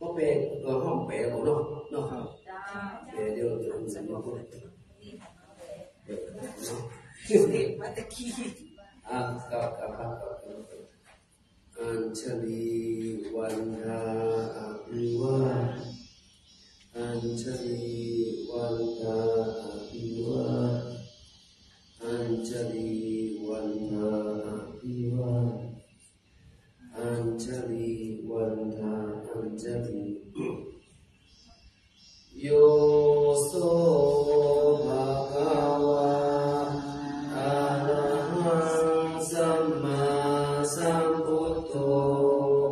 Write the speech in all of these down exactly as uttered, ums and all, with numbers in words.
có bè có không bè của nó nó không bè đều là sản phẩm của à cả cả cả Anjali Wanda Abiwa Anjali Wanda Abiwa Anjali Wanda Abiwa Anjali Wanda Anjali Yoso Bhagawa Arahang Samma Sambuddho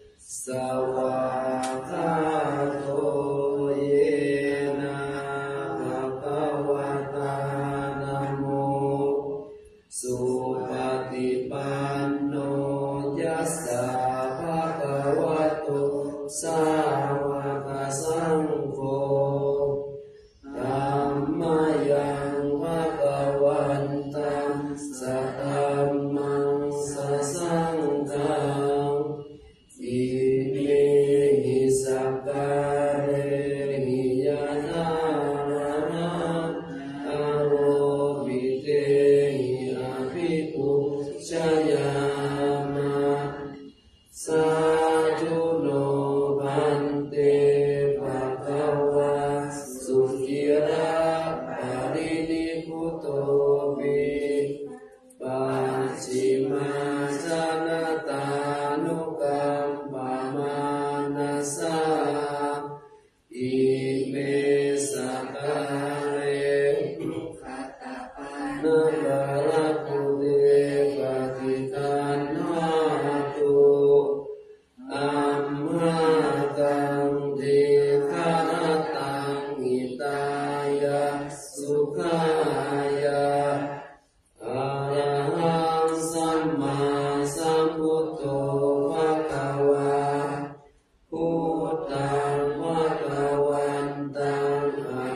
Sawakato Yena Bhagavata Namo Supatipanno Yassa Bhagavato Sawaka Sangho Dhammayang Bhagavantam Satamang Sasanghang Imehi Sakare Hiyanarana Arobitehi Apiku Chayama Sajuno Bante Bhagava Sukira Parini Putobi Pachima Sanatanukam Pamanasa Ime Sakare Nagalakune Patikanatu Amhatang Dikharatang Hitaya Sukhaya Arahang Samma Sambuddho Bhagava Buddhang Bhagavantang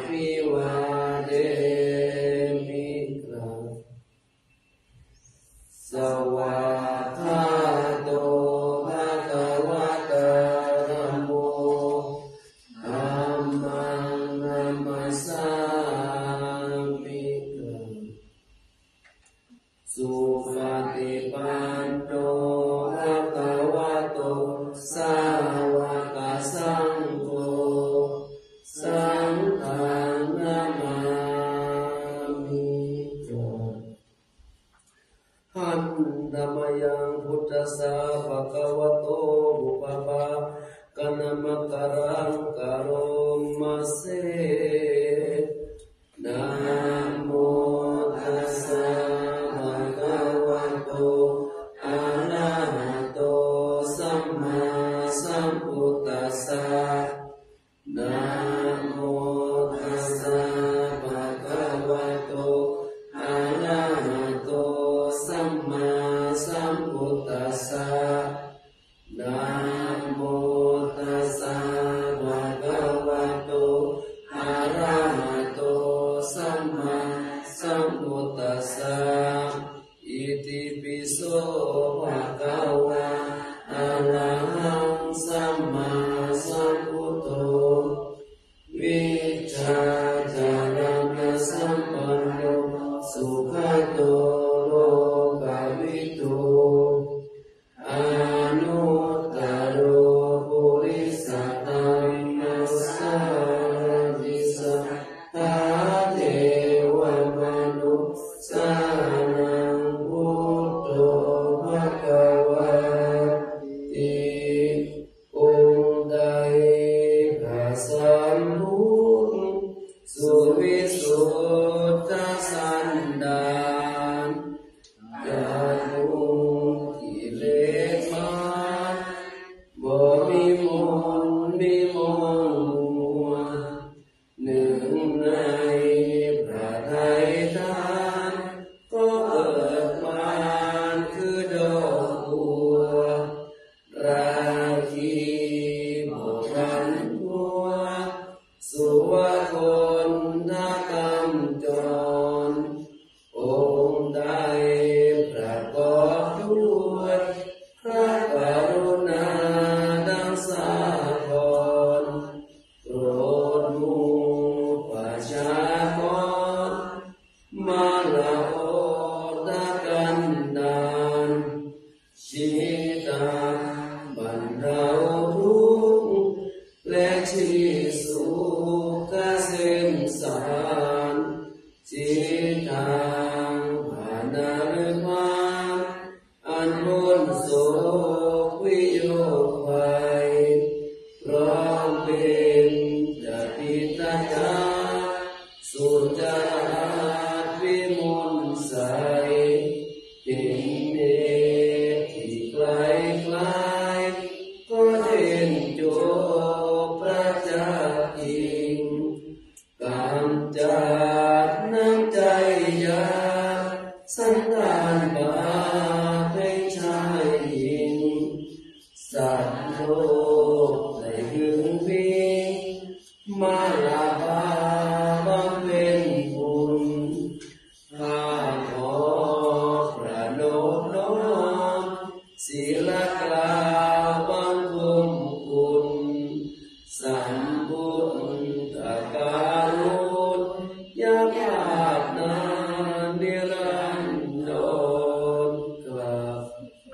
Abhivademi Sawakato Bhagavata Namo Dhammang Namasami Supatipanno Bhagavato Sawaka Sangho Sanghang Namami Handamayang Buddhasa Bhagavato Bupapa Kanamakarang Karomase Namo Tassa Bhagavato Arahato Samma Sambuddhassa Namo Tassa Bhagavato Arahato Samma Sambuddhassa Namo Tassa Bhagavato Arahato Samma Sambuddhassa Iti piso Bhagava Arahang Samma Sambuddho Vichajana Sampanno Sukhato Lokavitu Anuttaro โศกวิโยคภัยพร้อมเป็นจะพิจารณาสุจาราวิมุนใสเห็นเนที่ไกลไกลก็เห็นโจพระเจ้าจริงกำจัดน้ำใจยาสันดานบาปให้ชายหญิงสัตว์โลกได้หึงพิงมาลาบาบำเพ็ญบุญข้าขอประนมน้อมศีลกล่าวบังคมคุณสัมพุทธการุณยาภาพนานนิรันดรกราบ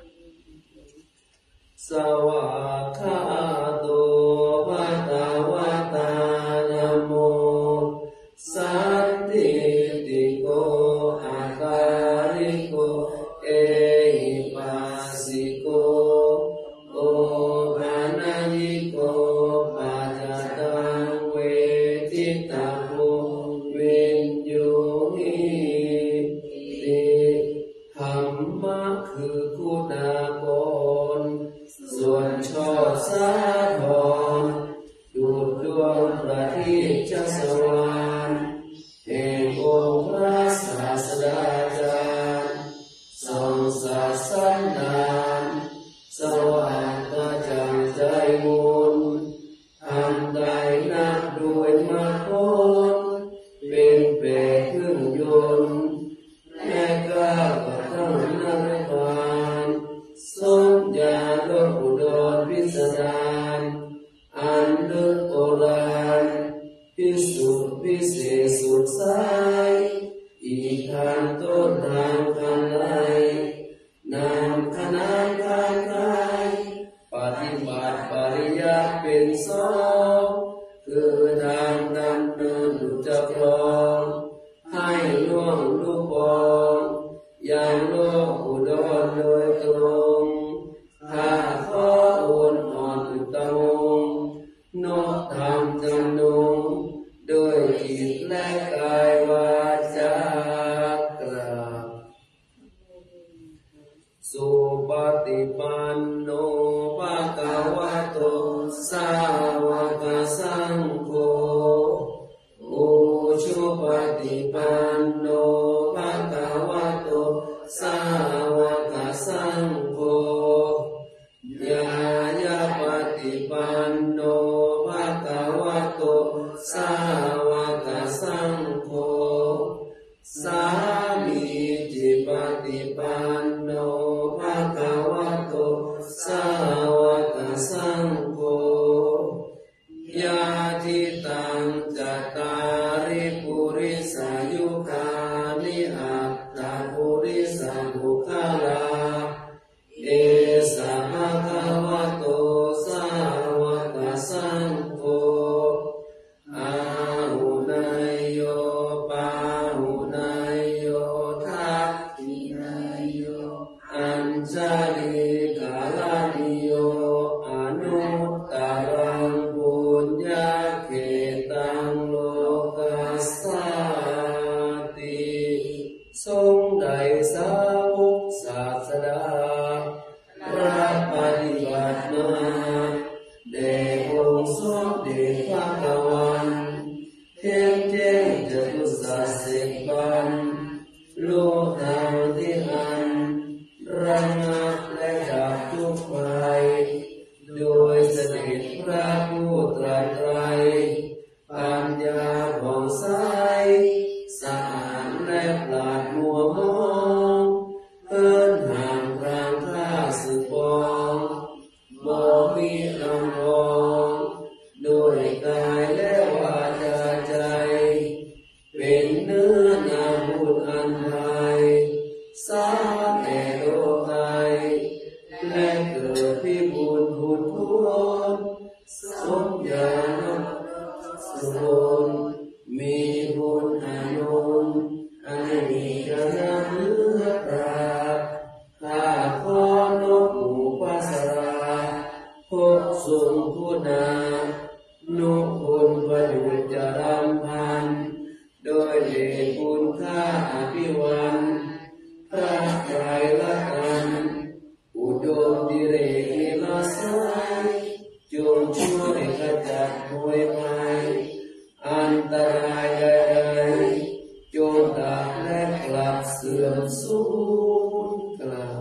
สวากขาโตภะคะวะตานะโมสันติติโกอาการิโกเอหิปัสสิโกโอปานายิโกปัจจตังเวทิตาโภวินโยหิติธรรมะคือคุณากรส่วนชอบสาธรดูดดวงประทีปชัชวาลแห่งองค์พระศาสดาจารย์ทรงศาสนาสว่างกระจ่างใจมุนอันใดนับด้วยมรรคผลเป็นเปรตเครื่องยนต์และก้าวกระทั่งนิพพานทรงญาณอุดรพิสดารอันลึกโบราณพิสุทธิ์พิเศษสุดสายอีกทางต้นทางคันไดนามคณะการไกลปฏิบัติปริยัติเป็นสองคือทางดำเนินดุจครองให้ล่วงลูกบอลอย่างโลกอุดรโดยตรงข้าขอโอนอ่อนอุตมงนกธรรมจำนงด้วยจิตและกายวาจากราบสุปฏิปันโนภะคะวะโตสาวกสังโฆโอชุปฏิปันโนภะคะวะโตสาวกสังโฆญาญาปฏิปันโนภะคะวะโตสาวกสังโฆสามีจิปฏิปันโนภะคะวะโตสาวกสังโฆญาทิตังจัตตาริปุริสายุคานิอัตตาปุริสาบุคลาเอสะภะคะวะโตสาวกสังโฆอาหุนายโยปาหุนายโยทักขินายโยอัญชลิกาลานิโยอนุตตรังปุญญาเขตังโลกัสสาติทรงได้สาวกศาสดารับปฏิบัติมาแด่องค์สมเด็จพระกวันเห็นแจ้งจตุสัจสิบปันโลกทางที่อันระงับและดัดิเรกละสายจงช่วยขจัดมวยภัยอันตรายใดๆจงดับและกลับเสื่อมสูญกล่าว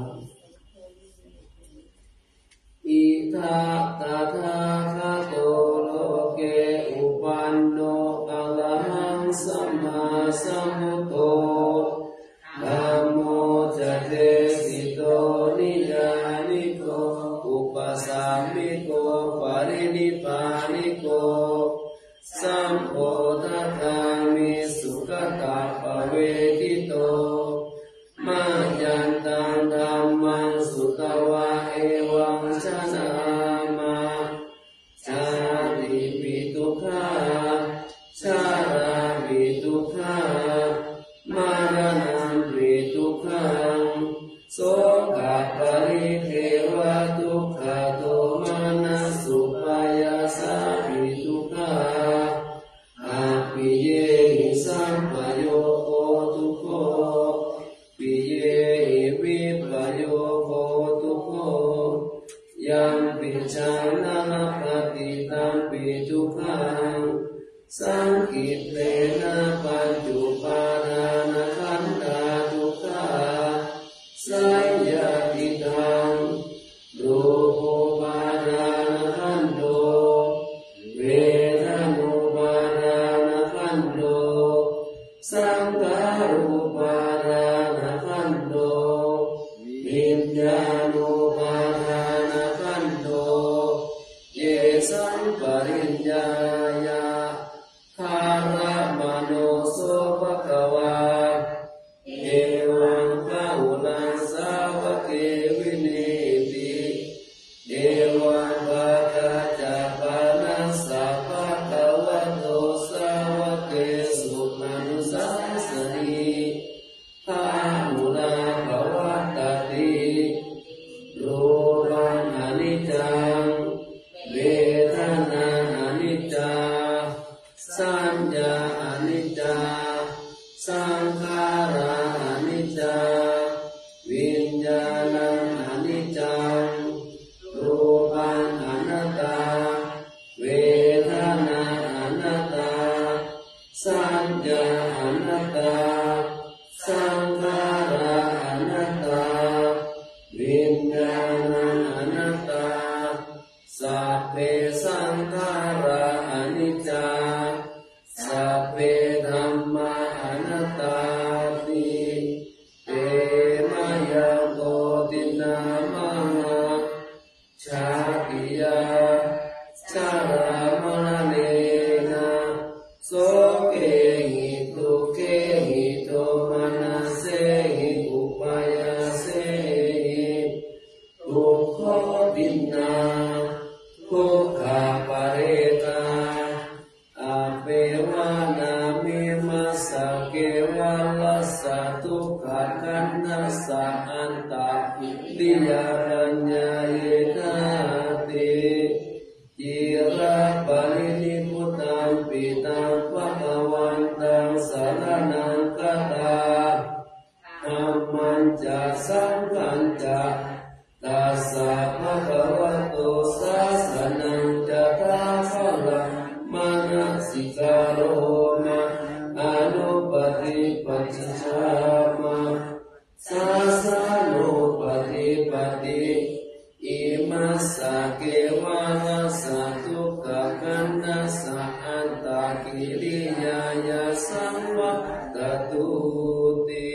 อิทัตตาทาคาโตโลเกอุปันโนอะระหังสัมมาสัมพุทโธธัมโมจะเตสิโตนิยานิโกอุปสัมมิโกปรินิพพานิโกสัมโพธิธามิสุขตาภเวทิโตมายันตังธัมมังสุตวะเอวังชนะมาชาติปิทุกขาชาราปิทุกขามารณะปิทุกขังโสกปริเทวทุกขโทมานะสุปายาสาปิทุกขาอาปิเยหิสัมปโยโคทุกโขปิเยหิวิปโยโคทุกโขยัมปิจานะปฏิตัมปิทุกขังสังกิตเตนะปัญจุปาทานขันธาทุกขาสัยยติตังรูปปาทานขันโตเวทนุปาทานขันโตสังขารุปาทานขันโตวิญญาณุปาทานขันโตเยสัมปริญญายาภารมโนโสภควาเอวังพระอุลังสาวกเกวินิติเอวังภะคะจาปานัสสะภะคะวะโตสาวกเกสุมานุสาสนิภามุนาภวัตติรูปังอนิจจังเวทนาอนิจจังสัญญาอนิจจาสังขาราอนิจจาวิญญาณังอนิจจังรูปังอนัตตาเวทนาอนัตตาสัญญาอนัตตาสังขาราอนัตตาวิญญาณังอนัตตาสัพเพสังขาราอนิจจาสัพเพธัมมาอนัตตาติเตมะยังโกตินามาชาติยาชารามรณเนนะโสเกหิทุเกหิโทมานะเสหิอุปายาเสหิทุกขตินาทุกขาปะเรตาอาเปวานามิมัสสะเกวะลัสสะทุกขขันธัสสะอันตะติยาปัญญาเยธาติจิระปรินิพพุตังปิตังภะวันตังสรณังคัตตาธัมมัญจะสังฆัญจะตัสสะภะคะวะโตสาสนังจะตาสังฆังมานะสิกาโรมาอนุปฏิปัจจามาสาสานุปฏิปติอิมัสสะเกวะลัสสะทุกขขันธัสสะอันตะกิริยายาสังวัตตุติ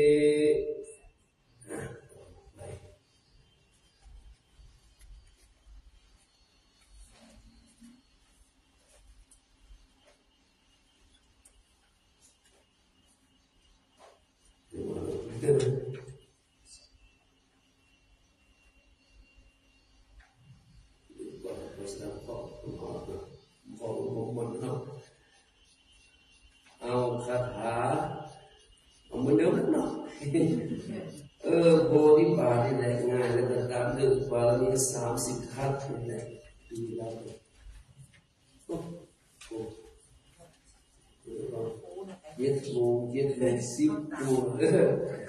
เอาคาถาเอามาเดิมหน่อยเออโพธิบาทนี่แหละง่ายแล้วก็ตามเรื่องบารมีสามสิบทัศน์นี่แหละดีแล้วเย็ดโมงเย็ดโมงสิบโมงเออโม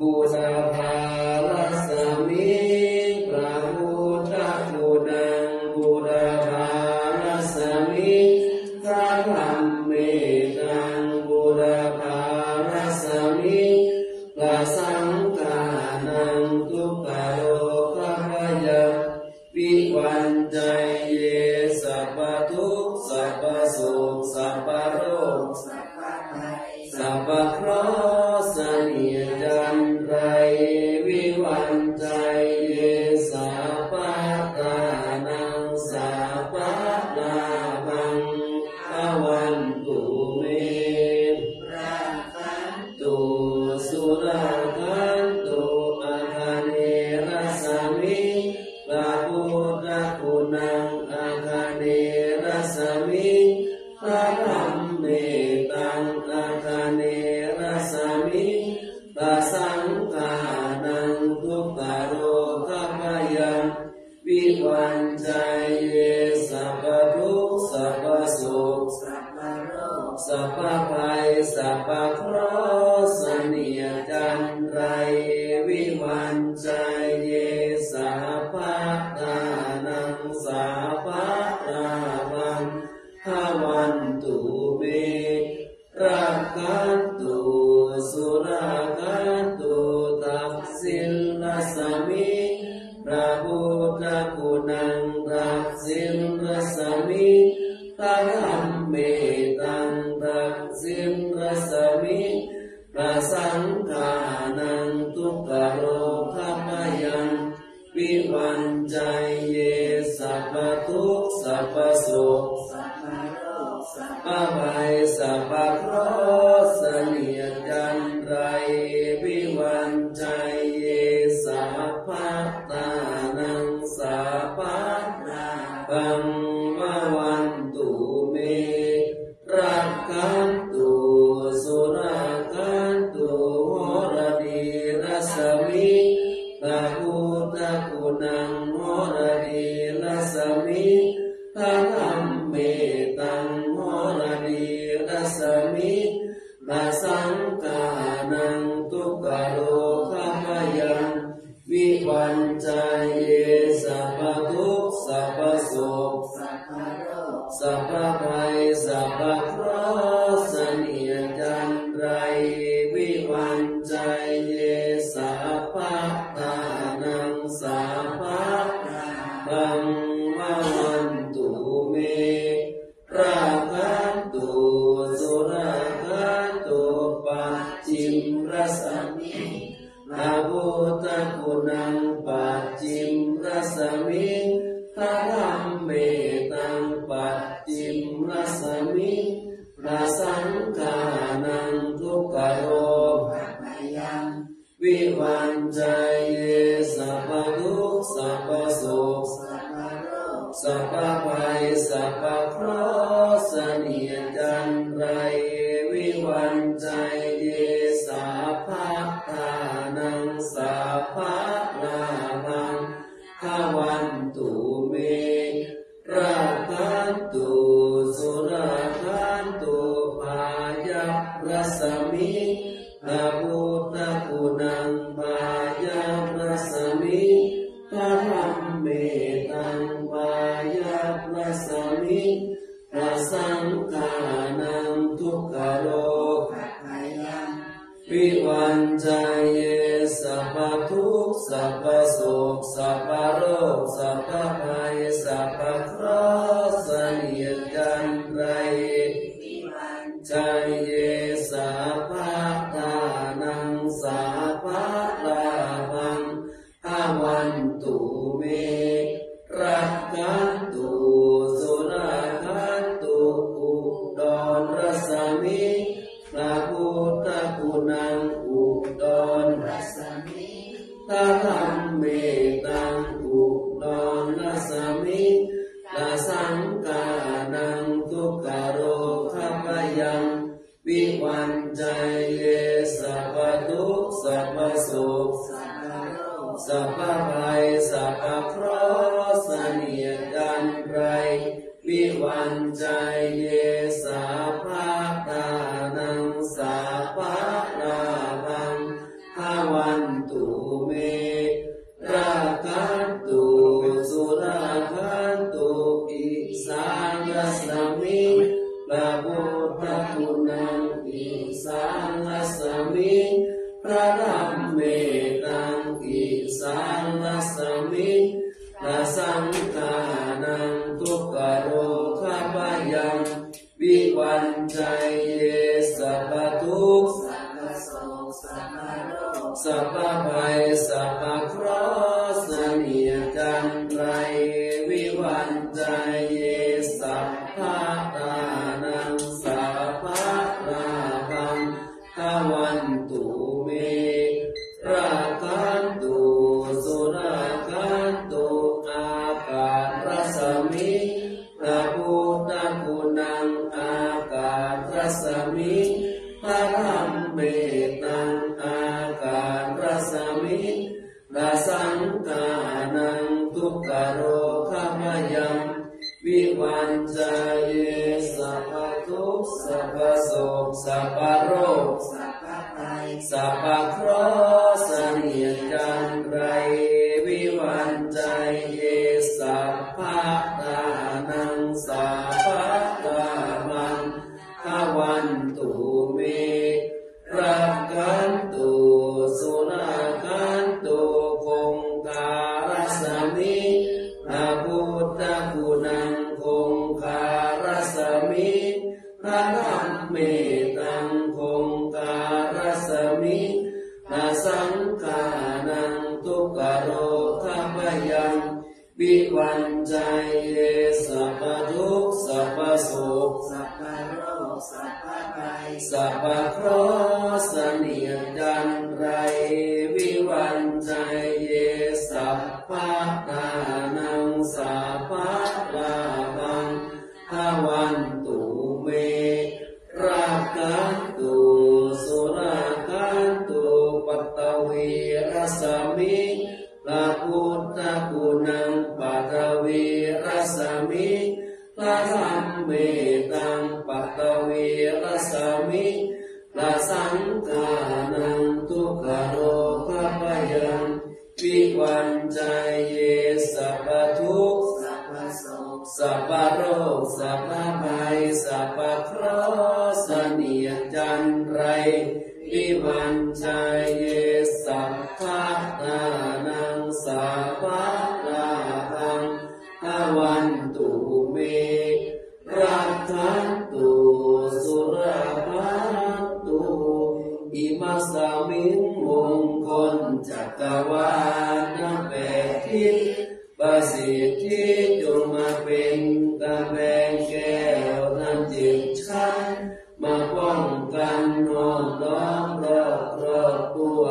บุรพารัสมิพระพุทธคุณังบุรพารัสมิพระธรรมเมตังบุรพารัสมิพระสังฆานังทุกขโลกยะวิวันใจเยสัพพทุกข์สัพพโศกสัพพโรคสัพพภัยสัพพเคราะห์เสนียดจันไรวิวันใจเยสัพพตานังสัพพลาภังภวันตุเมราคันตุสุราคันตุอาคาเนรัสมิพระพุทธคุณังอาคาเนรัสมิพระธรรมเมตังอาคาเนรัสมิพระสังฆานังทุกขโลกยันวิวันใจเยสัพพทุกข์สัพพโศกสัพพโรคสัพพภัยสัพพเคราะห์เสนียดจันไรวิวันใจเยสัพพตานังสัพพลาภังภวันตุเมรักขันตุสุราคันตุตักสิลลัสมิพระพุทธคุณังตักสิลลัสมิพระธรรมเมตังตักสิลลัสมิพระสังฆานังทุกขโลกยันวิวันใจเยสัพพทุกข์สัพพโศกสัพพโรคสัพพภัยสัพพเคราะห์เสนียดจันไรวิวันใจเยสัพพตานังสัพพลาภังภวันตุเมรักขันตุสุราคันตุโหรดีรัสมิพระพุทธคุณังโหรดีรัสมิพระธรรมเมตังโหรดีรัสมิพระสังฆานังทุกขโลกยันวิวันใจเยสัพพทุกข์สัพพโศกสัพพโรคสัพพภัยสัพพเคราะห์เสนียดจันไรวิวันใจเยสัพพตานังสัพพลาภังภวันตุเมราคันตุสุราคันตุปัจฉิมรัสมิพระพุทธคุณังปัจฉิมรัสมิพระธรรมเมตังปัจฉิมรัสมิพระสังฆานังทุกขโลกยันวิวันใจเยสัพพทุกข์สัพพโศกสัพพโรคสัพพภัยสัพพเคราะห์เสนียดจันไรวิวันใจเยสัพพตานังสัพพลาภังภวันตุเมรักขันตุสุราคันตุพายะรัสมิพระพุทธคุณังพายะรัสมิพระธรรมเมตังพายะรัสมิพระสังฆานังทุกขโลกยันวิวันใจเยสัพพทุกข์สัพพโศกสัพพโรคสัพพภัยสัพพเคราะห์เสนียดจันไรวิวันใจเยสัพพตานังสัพพลาภังภวันตุเมรักขันตุสุราคันตุอุดรรัสมิพระพุทธคุณังอุดรรัสมิพระธรรมเมตังอุดรรัสมิพระสังฆานังทุกขโลกยันวิวันใจเยสัพพทุกข์สัพพโศกสัพพโรคสัพพภัยสัพพเคราะห์เสนียดจันไรวิวันใจเยสัพพตานังสัพพลาภังภวันนไรวิวันใจเยสัพพะตานังสัพพะราคังทวันตุเมราคันตุสุราคันตุอาการัสมิพระพุทธคุณังอาการัสมิพระรัมเมตังอาการัสมิราสังกานังทุกขโรคมยังวิวันจเยสัพพทุกข์สัพพโศกสัพพโรคสัพพภัยสัพพเคราะห์เสนียดจันไรวิวันจเยสัพพะตานังสัพพะตามังทวันตุเมรักขันตุสุราคันตุคงการัสมิพระพุทธคุณังคงการัสมิพระรัมเมตังคงการัสมิพระสังฆานังทุกขโรคมยังวิวันใจเยสัพพทุกข์สัพพโศกสัพพโรคสัพพภัยสัพพเคราะห์เสนียดจันไรวิวันใจเยสัพพะตานังสัพพะราคังทวันตุเมราคันตุสุราคันตุปัตตวีรัสมิพระพุทธคุณังปัตตวีรัสมิพระรัมเมตังปัตตวีรัสมิพระสังฆานังทุกขโรคมยังวิวันใจเยสัพพทุกข์สัพพโศกสัพพโรคสัพพภัยสัพพเคราะห์เสนียดจันไรวิวันใจเยสัพพะตานังสัพพะราคังทวันตุเมรักขันตุสุราคันตุอิมัสสมิงมงคลจักรวาลแปดทิศประสิทธิจงมาเป็นกำแพงแก้วนำจิตฉันมาป้องกันน้อมล้อมรอบรอบตัว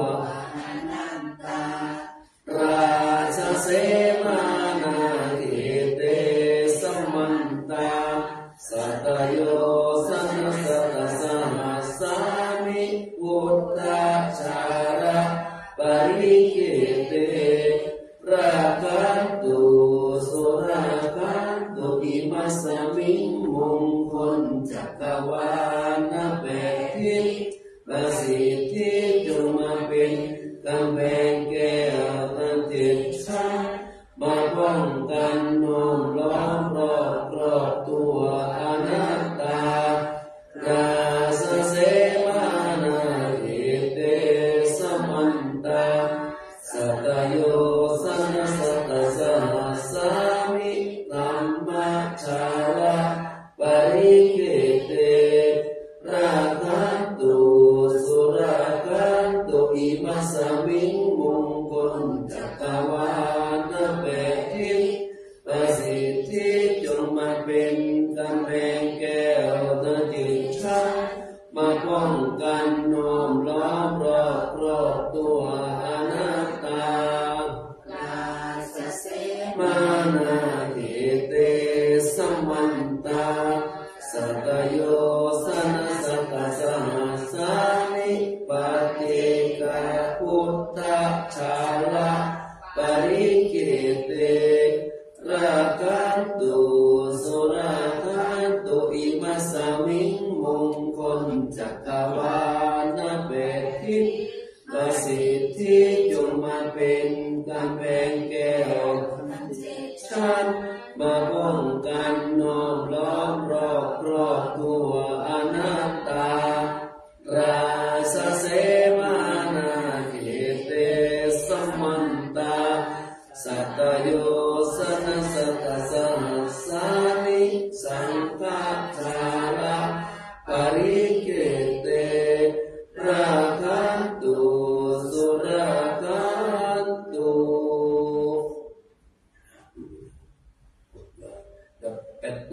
ราชเสมานาเกเตสมันตาสัตโยสันสัตสหัสสามิพุทธชาระปริเกเตราคันตุสุราคันตุอิมัสสมิงมงคลจักรวาลแปดทิศประสิทธิจงมาเป็นกำแพงแก้วนั้นจิตฉันมาป้องกันน้อมล้อมรอบรอบตัวอนัตตาราสเสมานาเอเตสมันตาสัตโยสันสัตสหัสสามิธัมมัจฉาระปริเกเตราคันตุสุราคันตุอิมัสสมิงมงคลจักรวาลแปดทิศประสิทธิจงมาเป็นกำแพงแก้วนั้นจิตฉันมาป้องกันน้อมล้อมรอบรอบตัวอนัตตาราชเสมานาเกเตสมันตาสัตโยสันสัตสหัสสามิปฏิกาพุทธชาระปริเกเตราคันตุสุราคันตุอิมัสสมิงมงคลจักรวาลแปดทิศประสิทธิจงมาเป็นกำแพงแก้วฉันมาป้องกันน้อมล้อมรอบรอบตัวอนัตตาราชเสมานาเกเตสมันตาสัตโยสันสัตสหัสสามิสังฆาชาระปริเกเตราคันตุสุราคันตุ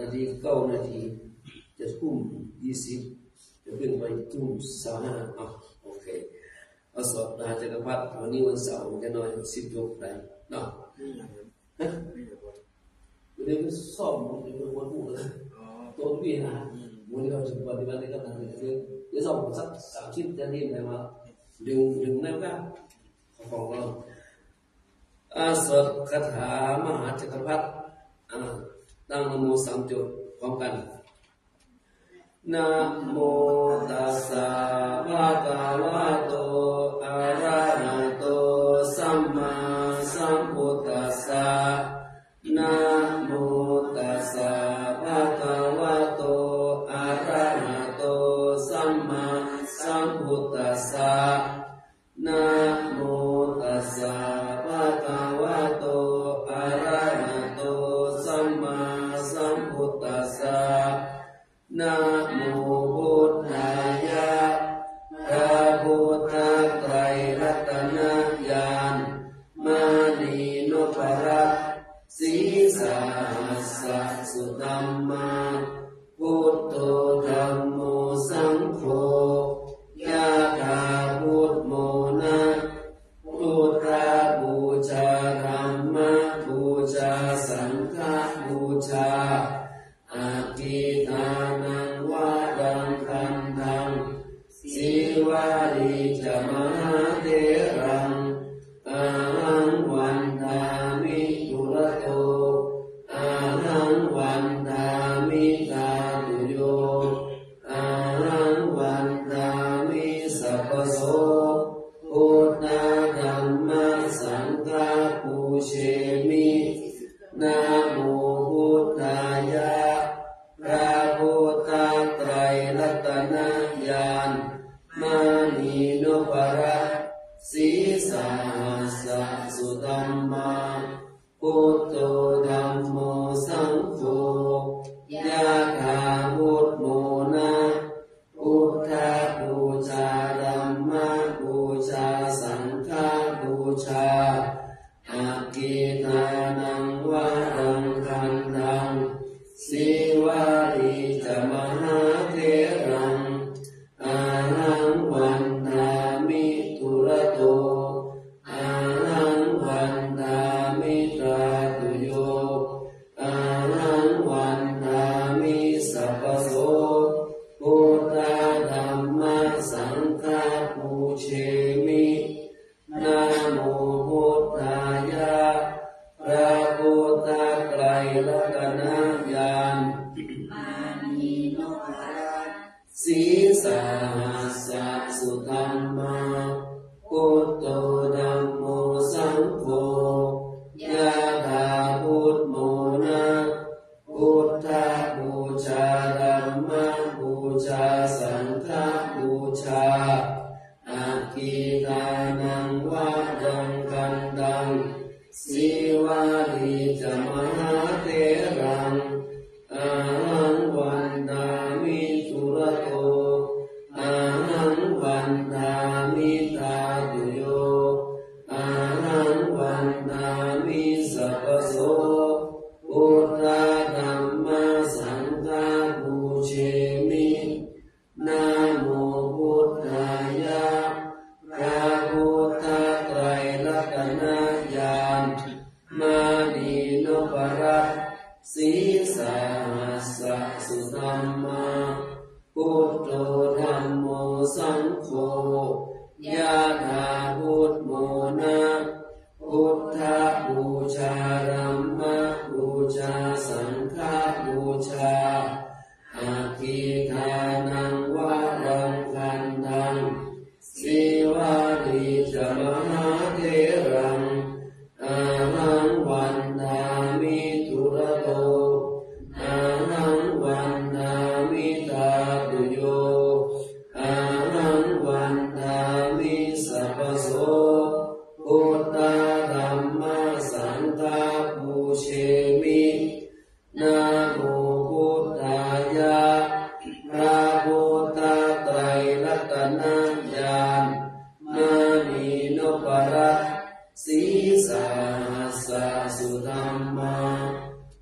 ทีเก้านาทีจะทุ่มยี่สิบจะเป็นไปทุ่มสามห้าอ่ะโอเคเอาสอบนาจักรพรรดิวันนี้วันเสาร์จะน้อยสิบยกได้เนาะฮะเดี๋ยวสอบมันจะเป็นวันพูดเลยตัวพี่นะวันนี้เราจะปฏิบัติในการทำเรื่องเดี๋ยวสอบสักสามชิ้นจะนี่ได้มาดึงดึงได้ไหมของเราอาสวดคาถามหาจักรพรรดิตั้งนะโมสามจบพร้อมกันนะโมตัสสะภะคะวะโตอะระหะโตสัมมาสัมพุทธัสสะนะโมตัสสะภะคะวะโตอะระหะโตสัมมาสัมพุทธัสสะนะโมตัสสะภะคะวะโตอะระหะโตสัมมาสัมพุทธัสสะนะโมพุทธายะพระพุทธไตรรัตนญาณมานีโนปรัตสีสาสะสุตัมมาพุทโธธัมโมสังโฆยะถาพุทโมนะพุทธบูชาธัมมบูชาสังฆบูชาอาทิทานังวาดังคันธังสิวาริจมหาเถรังอาหังวันทามิตุระโตอาหังวันทามิตาตุโยอาหังวันทามิสัพพโสพุทธธัมมัสสังฆาปูเชมินะโมพุทธายะพระพุทธไตรรัตนญาณมานีโนปรัตสีสาสะสุตัมมาพุทโธธัมโมสังโฆยะถาพุทโมนะพุทธบูชาธัมมบูชาสังฆบูชาอากิทานังวารังคันธังสิวาริจมหาเถรังอาหังวันทามิตุระโตอาหังวันทามิตราตุโยอาหังวันทามิสัพพโสพุทธธัมมัสสังฆาปูเชมินะโมพุทธายะพระพุทธไตรรัตนญาณมานีโนปรัตสีสาสะสุตัมมาพุทโธธัมโมสังโฆยะถาพุทโมนะพุทธบูชาธัมมบูชาสังฆบูชาอาทิทานังวาดังกันตังสิวาริจมหาเถรังอาหังวันทามิตุระโตอาหังวันทามิตาตุโยอาหังวันทามิสัพพโสพุทธธัมมัสสังฆาปูเชมินะโมพุทธายะพระพุทธไตรรัตนญาณมานีโนปรัตสีสาสะสุตัมมาพุทโธธัมโมสังโฆยะถาพุทโมนะพุทธบูชาธัมมบูชาสังฆบูชาอาทิทานังวารังคันธังสิวาริจมหาเถรังอาหังวันทามิตุระโตอาหังวันทามิตาตุโยอาหังวันทามิสัพพโสพุทธธัมมัสสังฆาปูเชมินะโมพุทธายะพระพุทธไตรรัตนญาณมานีโนปรัตสีสาสะสุธัมมา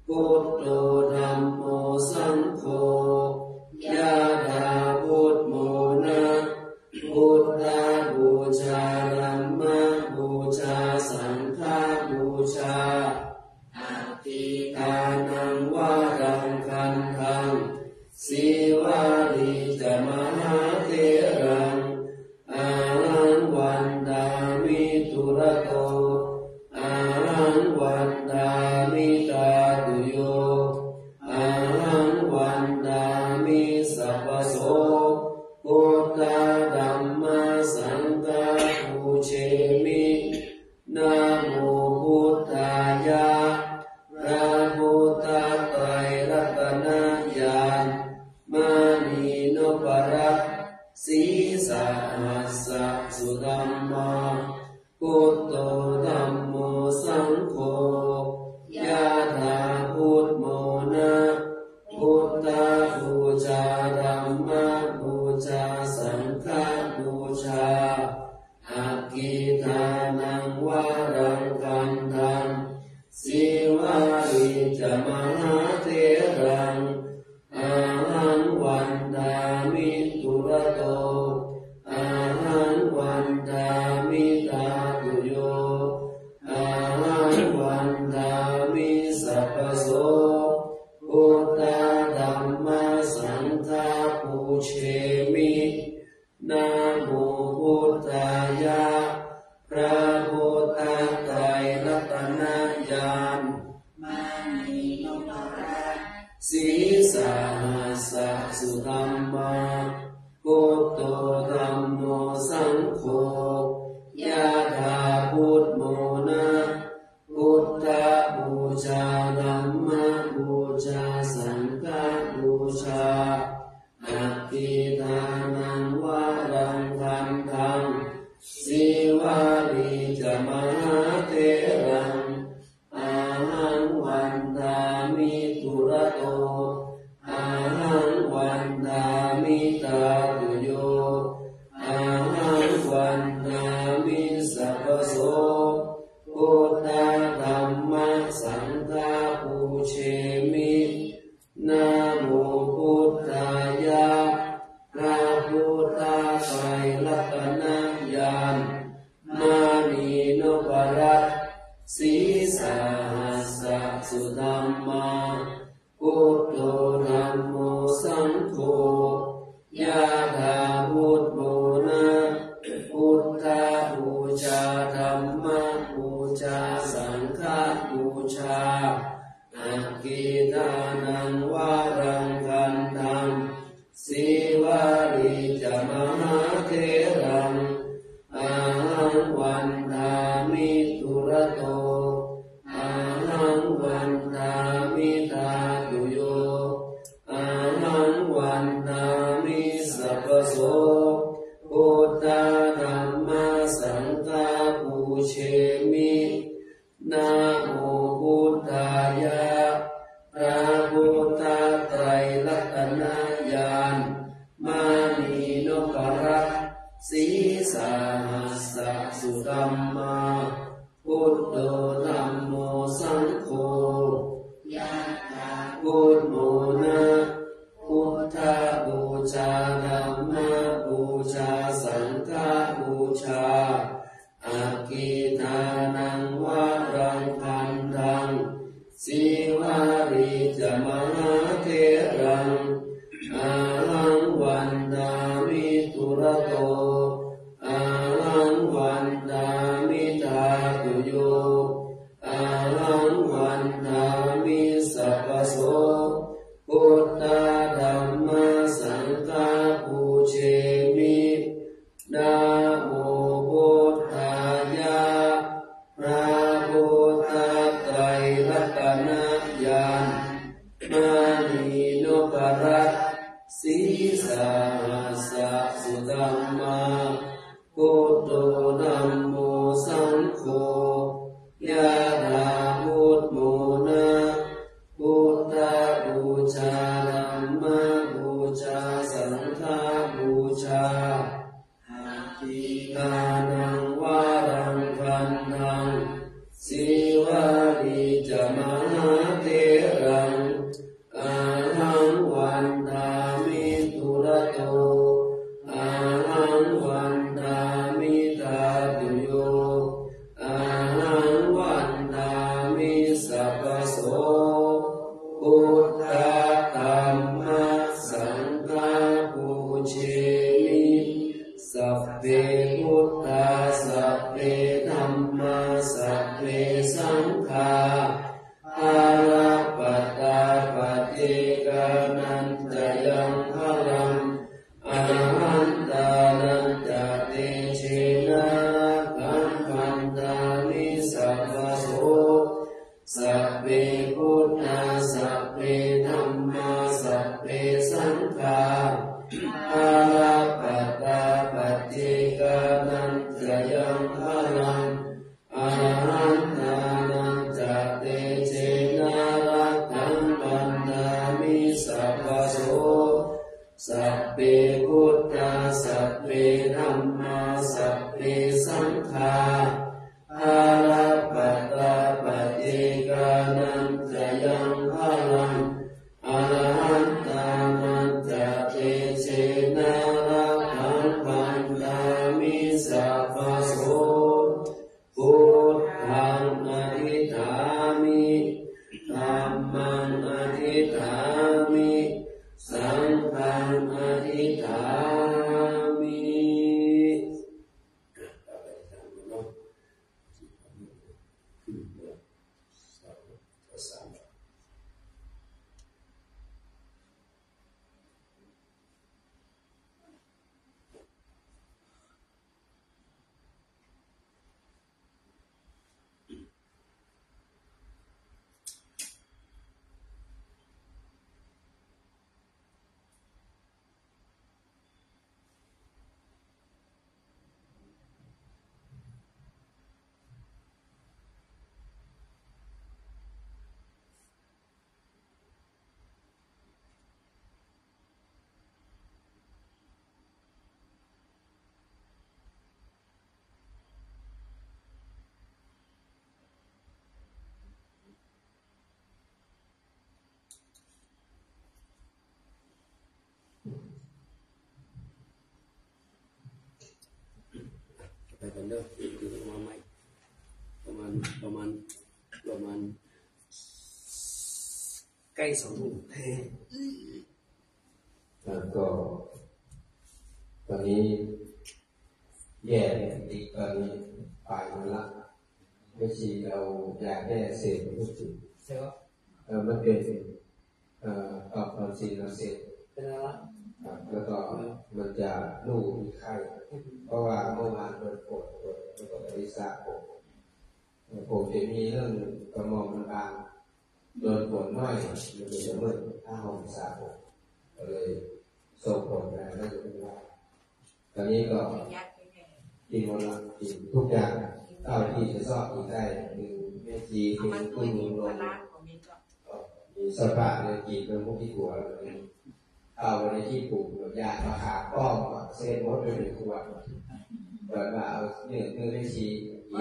พุทโธธัมโมสังโฆยะถาพุทโธนะพุทธบูชาธัมมบูชาสังฆบูชาอาทิทานังวารังคันธังสีวาลีจมหาเถรังอาหังวันดามิตุระโตอาหังวันดามิตาตุโยอาหังวันดามิสัพพโสพุทธธัมมาสังฆาปูเชมินะโมพุทธายะพระพุทธไตรรัตนญาณมานีโนปรัตสีสาหัสสะสุธัมมาพุทโธธัมโมสังโฆยะถาพุทโมนะพุทธบูชาธัมมบูชาสังฆบูชาอากิทานังวารังคันธังสีวาลีจมหาเถรังอาหังวันดามิตุระโตอาหังวันดามิตาตุโยอาหังวันดามิสัพพโสพุทธธัมมาสังฆาปูเชมินะโมพุทธายะพระพุทธไตรรัตนญาณมานีโนปรัตสีสาหัสสะสุธัมมาพุทโธธัมโมสังโฆยะถาพุทโมนะพุทธบูชาธัมมบูชาสังฆบูชาอาทิทานังวารังคันธังสีวาลีจมหาเถรังอาหังวันดามิตุระโตอาหังวันดามิตาตุโยอาหังวันดามิสัพพโสพุทธธัมมาสังฆาปูเชมินะโมพุทธายะพระพุทธไตรรัตนญาณมานีโนปรัตสีสาหัสสะสุธัมมาพุทโธธัมโมสังโฆยะถาพุทโมนะพุทธบูชาธัมมบูชาสังฆบูชาอากิทานังวารังคันธังสีวาลีจมหาเถรังอาหังวันดามิตุระโตอาหังวันดามิตาตุโยอาหังวันดามิสัพพโสพุทธธัมมาสังฆาปูเชมินะโมพุทธายะพระพุทธไตรรัตนญาณมานีโนปรัตสีสาหัสสะสุธัมมาพุทโธธัมโมสังโฆยะถาพุทโมนะพุทธบูชาธัมมบูชาสังฆบูชาอากิทานังวารังคันธังสีวาลีจมหาเถรังอาหังวันดามิตุระโตอาหังวันดามิตาตุโยอาหังวันดามิสัพพโสพุทธธัมมาสังฆาปูเชมินะโมพุทธายะพระพุทธไตรรัตนญาณมานีโนปรัตสีสาหัสสะสุธัมมาพุทโธธัมโมสังโฆยะถาพุทโมนะพุทธบูชาธัมมบูชาสังฆบูชาอาทิทานังวารังคันธังสีวาลีจมหาเถรัพุทธธัมมัสสังฆาปูเชมิสัพเพพุทธาสัพเพธัมมาสัพเพสังฆาอาราปตาปฏิกานันตยังพลังอรหันตานันตเตเชนะกัมพันธามิสัพพโสสัพเพพุทธาสัพเพธัมมาสัพเพสังฆาอาราปตาปฏิกานันตยังพลังอรหันตานันตเตเชนะกัมพันธามิสัพพโสสัพเพพุทธาสัพเพธัมมาสัพเพสังฆาอาราปตาปฏิกานันตยังพลังอรหันตานันตเตเชนะกัมพันธามิสัพพโสพุทธังอธิษฐามิธัมมังอธิษฐามิสังฆังอธิษฐามิไปกันเด้อคือมาใหม่ประมาณประมาณประมาณใกล้สองทุ่มแล้วก็ตอนนี้แย่อีกตอนนี้ปลายมันละไม่ใช่เราอยากได้เศษทุกสิ่งใช่ไหมเออมันเป็นเอ่อตอบความจริงเราเสร็จเป็นอะไรแล้วก็มันจะลู่มีไข้เพราะว่าเมื่อวานโดนปวดปวดแล้วก็บริษัทผมผมจะมีเรื่องกระหม่อมมันบางโดนปวดน้อยมันจะมืดถ้าห้องสาผมก็เลยส่งผลมาแล้วจะเป็นว่าตอนนี้ก็กินหมดละกินทุกอย่างเท่าที่จะชอบกินได้หนึ่งแม่จีกินกุ้งลงมีสภาพเลยกินเป็นพวกที่หัวเลยเอาไปในที่ปลูกยามาขาป้อมเส้นมดไปเป็นขวดแบบว่าเอาเนื้อเนื้อได้ชีกิน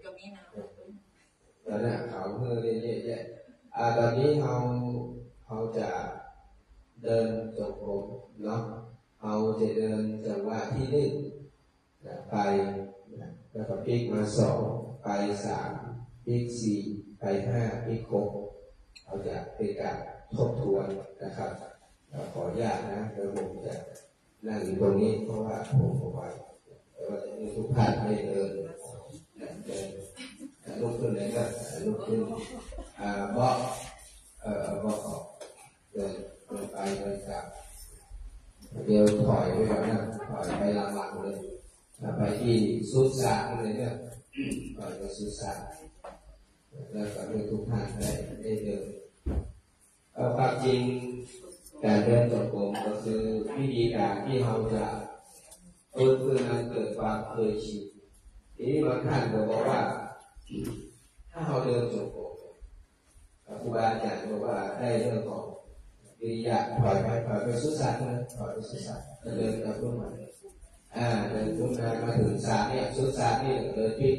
แล้วเนี่ยเขาเนื้อได้เยอะๆอ่าตอนนี้เขาเขาจะเดินจงกรมเนาะเขาจะเดินจังหวะที่หนึ่งไปแล้วก็พลิกมาสองไปสามพลิกสี่ไปห้าพลิกหกเขาจะเป็นการทบทวนนะครับขออนุญาตนะเดี๋ยวผมจะนั่งอยู่ตรงนี้เพราะว่าผมบอกว่าแต่ว่าจะมีทุกท่านให้เดินเดินลุกขึ้นเลยก็ลุกขึ้นอ่าเบาะเอ่อเบาะเดินเดินไปเดินกลับเดี๋ยวถอยไปแบบนั้นถอยไปหลังๆเลยไปที่สุดสานเลยเนี่ยถอยไปสุดสานแล้วก็ให้ทุกท่านได้ได้เดินเอาความจริงการเดินจงกรมก็คือวิธีการที่เราจะฝึกเพื่อให้เกิดความเคยชินทีนี้บางท่านบอกว่าถ้าเราเดินจงกรมครูบาอาจารย์บอกว่าได้เรื่องของวิริยะถอยไปถอยไปสุดสัตว์นะถอยไปสุดสัตว์เดินกับรุ่นใหม่อ่าเดินรุ่นใหม่มาถึงสามเนี่ยสุดสัตว์นี่เดินพิก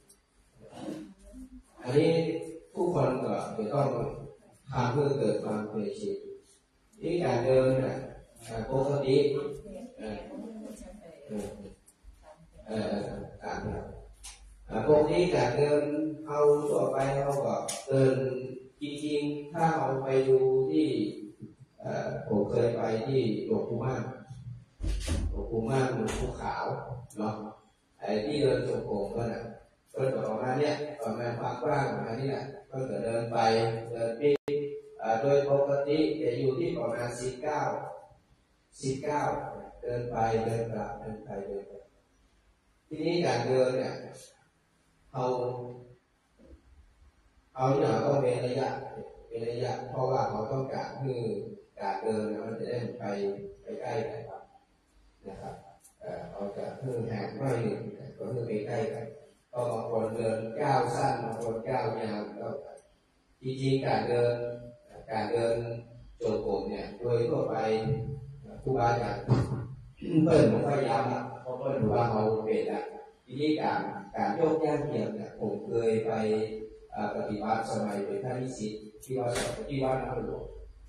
อันนี้ผู้คนก็จะต้องทำเพื่อเกิดความเคยชินที่การเดินน่ะปกติเอ่อเอ่อการปกติการเดินเอาทั่วไปเขาก็เดินขี้ไปดูที่ผมเคยไปที่หลวงปู่มั่นหลวงปู่มั่นหลวงปู่ขาวเนาะไอ้ที่เดินจงกรมก็น่ะก็ประมาณเนี้ยประมาณความกว้างประมาณนี้แหละก็จะเดินไปเดินไปโดยปกติจะอยู่ที่ประมาณสิบเก้าสิบเก้าเดินไปเดินกลับเดินไปเดินไปทีนี้การเดินเนี่ยเอาเอาเนี่ยต้องเป็นระยะเป็นระยะเพราะว่าเขาต้องการคือการเดินมันจะได้ไปไปใกล้กันนะครับเขาจะเพิ่มห่างไม่ก็คือไปใกล้กันก็บางคนเดินก้าวสั้นบางคนก้าวยาวก็จริงๆการเดินการเดินจงกรมเนี่ยโดยทั่วไปครูบาอาจารย์เพิ่นพยายามเพราะเพิ่นรู้ว่าเขาเป็นอ่ะทีนี้การการโยกย้ายเกี่ยวเนี่ยผมเคยไปปฏิบัติสมัยเป็นท่านนิสิตที่ว่าที่ว่าน้ำหลวง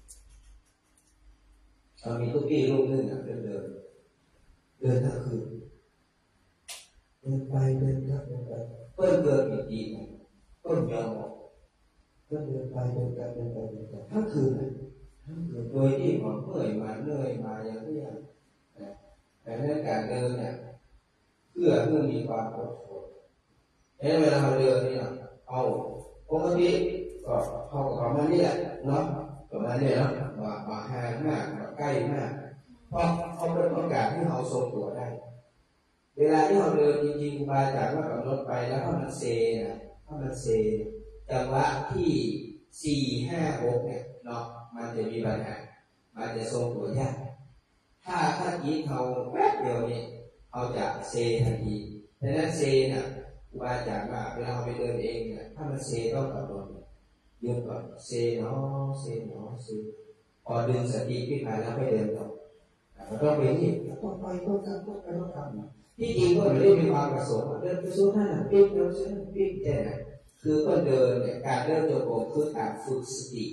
เรามีตุ๊กกี้ลูกนึงเดินเดินเดินทั้งคืนเดินไปเดินกลับเดินไปเพิ่นเดินอีกทีเพิ่นยอมเพิ่นเดินไปเดินกลับเดินไปเดินกลับทั้งคืนทั้งคืนโดยที่ผมเมื่อยมาเหนื่อยมาอย่างนี้แต่ในการเดินเนี่ยเพื่อเพื่อมีความอดทนในเวลาเราเดินเนี่ยเอาปกติก็เขาประมาณนี้แหละเนาะประมาณนี้เนาะว่ามาห่างมากมาใกล้มากเพราะเขาเป็นโอกาสที่เขาทรงตัวได้เวลาที่เราเดินจริงๆมาจากว่ากำหนดไปแล้วถ้ามันเซนะถ้ามันเซจังหวะที่สี่ห้าหกเนี่ยเนาะมันจะมีปัญหามันจะทรงตัวยากถ้าถ้ายิงเขาแป๊บเดียวนี่เขาจะเซทันทีดังนั้นเซเนี่ยครูบาอาจารย์ว่าเวลาเราไปเดินเองเนี่ยถ้ามันเซต้องกำหนดหยุดก่อนเซเนาะเซเนาะเซพอดึงสติขึ้นมาแล้วไปเดินต่อเราต้องไปที่ต้องไปต้องทำต้องไปต้องทำที่จริงก็ไม่ได้มีความประสงค์เดินไปสู่ท่านปิ๊กเดินสู่ท่านปิ๊กแต่คือก็เดินเนี่ยการเดินจงกรมคือการฝึกสติ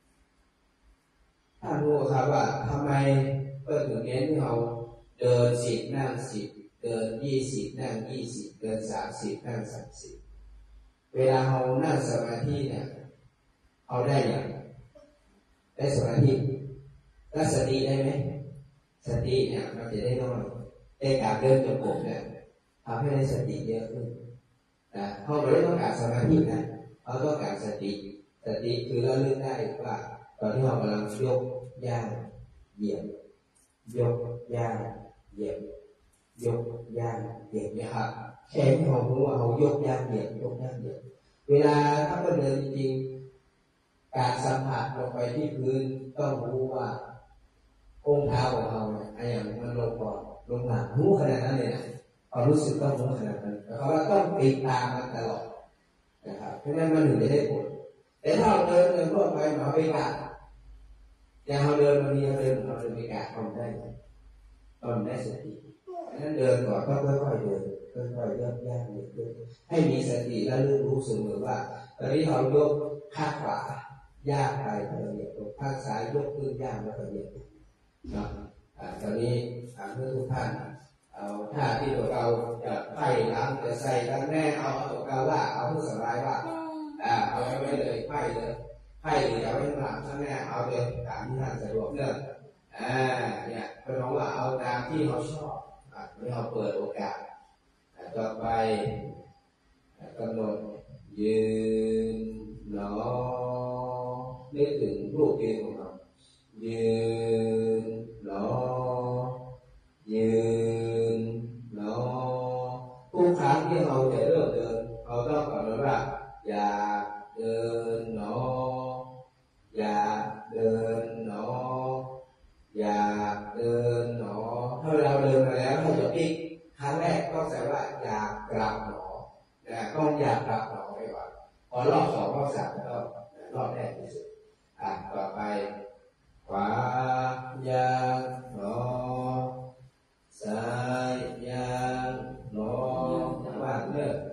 ถ้ารู้ครับว่าทำไมเพื่อถึงเน้นเราเดินสิบนั่งสิบเดินยี่สิบนั่งยี่สิบเดินสามสิบนั่งสามสิบเวลาเรานั่งสมาธิเนี่ยเอาได้อย่างได้สมาธิได้สติได้ไหมสติเนี่ยมันจะได้น้อยแต่การเดินจงกรมเนี่ยทำให้ได้สติเยอะขึ้นนะเขาไม่ได้ต้องการสมาธินะเขาต้องการสติสติคือเราเลือกได้ว่าตอนที่เรากำลังยกย่างเหยียบยกย่างเหยียบยกย่างเหยียบเนี่ยครับแค่ที่เรารู้ว่าเรายกย่างเหยียบยกย่างเหยียบเวลาถ้าเราเดินจริงๆการสัมผัสลงไปที่พื้นต้องรู้ว่าองค์เท้าของเราเนี่ยไอ้อย่างมันลงก่อนลงหลังรู้ขนาดนั้นเลยนะความรู้สึกต้องรู้ขนาดนั้นแต่เขาต้องติดตามมันตลอดนะครับเพราะนั้นมันถึงจะได้ผลแต่ถ้าเราเดินเดินทั่วไปหมาไปกะอย่างเราเดินมันมีเราเดินเราเดินไปกะทำได้ทำได้สตินั้นเดินก่อนก็ค่อยๆเดินค่อยๆเริ่มย่างเดินให้มีสติและรู้เสมอว่าตอนนี้เรายกข้างขวาย่างไปเราเหยียบข้างซ้ายยกขึ้นย่างแล้วก็เหยียบนะตอนนี้เมื่อทุกท่านเอาท่าที่ตัวเราจะไถ่ล้างจะใส่ทั้งแน่เอาตัวเราว่าเอาผู้สบายว่าเอาไว้ไว้เลยไถ่เลยไถ่หรือเอาไว้หลังทั้งแน่เอาเลยตามที่ท่านสะดวกเลือกอ่าเนี่ยเป็นเพราะว่าเอาตามที่เราชอบไม่เอาเปิดโอกาสต่อไปกำหนดยืนหนอนึกถึงรูปยืนของเรายืนหนอยืนหนอทุกครั้งที่เราจะเริ่มเดินเราต้องกำหนดว่าอย่าเดินหนออย่าเดินหนออย่าเดินหนอถ้าเราเดินมาแล้วถ้าจะพลิกครั้งแรกก็แปลว่าอย่ากลับหนอนะต้องอย่ากลับหนอไปก่อนพอรอบสองรอบสามก็รอบแรกที่สุดอ่ะต่อไปขวาย่างหนอซ้ายย่างหนอว่างเลิก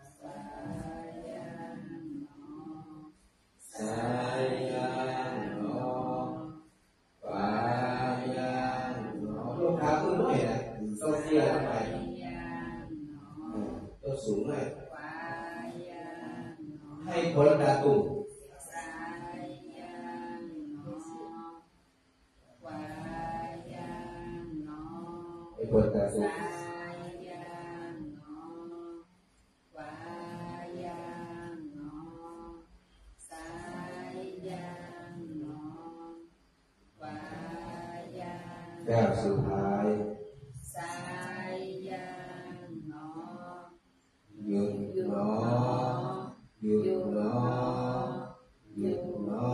ซ้ายย่างหนอขวาย่างหนอลูกเท้าขึ้นหน่อยนะต้องเตี้ยหน่อยต้องสูงหน่อยให้พ้นตาตุ่มพ้นแต่ทุกข์แก้วสุดท้ายหยุดหนอหยุดหนอหยุดหนอ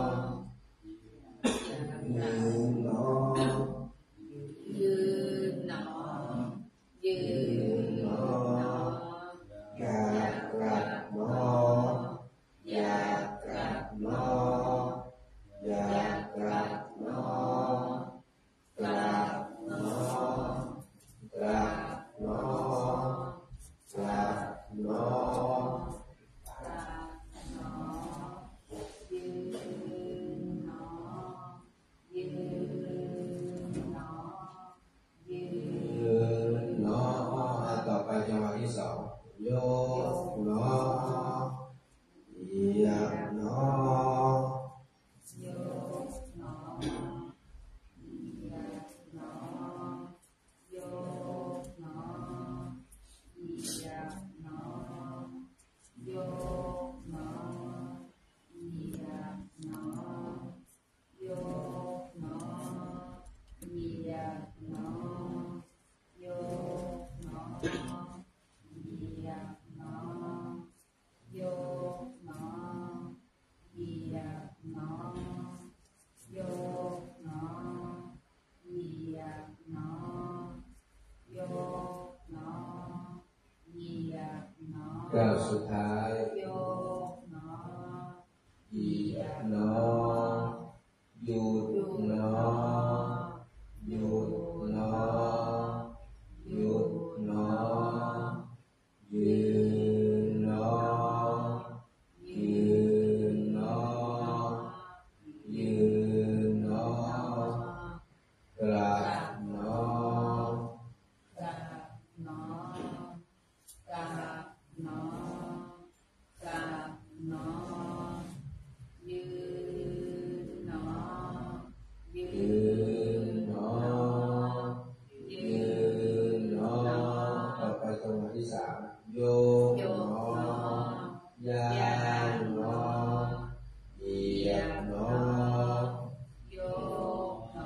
หยุดหนอยืนหนอยืนหนออยากกลับหนออยากกลับหนออยากกลับหนอกลับหนอกลับหนอกลับหนอกลับหนอยืนหนอยืนหนอยืนหนอต่อไปจังหวะที่สองโยกหนอเหยียบหนอโยกหนอเหยียบหนอโยกหนอเหยียบหนอโยกหนอเหยียบหนอโยกหนอเหยียบหนอโยกหนอเหยียบหนอโยกหนอเหยียบหนอโยกหนอเหยียบหนอโยกหนอเหยียบหนอก้าวสุดท้ายโยกหนอเหยียบหนอหยุดหนอหยุดหนอหยุดหนอยืนหนอยืนหนอยืนหนอกลับหนอกลับหนอกลับหนอกลับหนอยืนหนอยืนหนอยืนหนอต่อไปจังหวะที่สามโยกหนอย่างหนอเหยียบหนอโยกหน